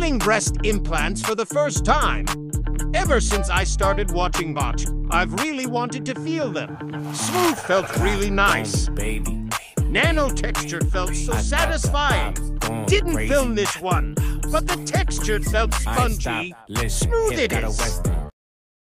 getting breast implants for the first time. Ever since I started watching Botch, I've really wanted to feel them. Smooth felt really nice. Nano texture felt so satisfying. Didn't film this one, but the texture felt spongy. Smooth it is.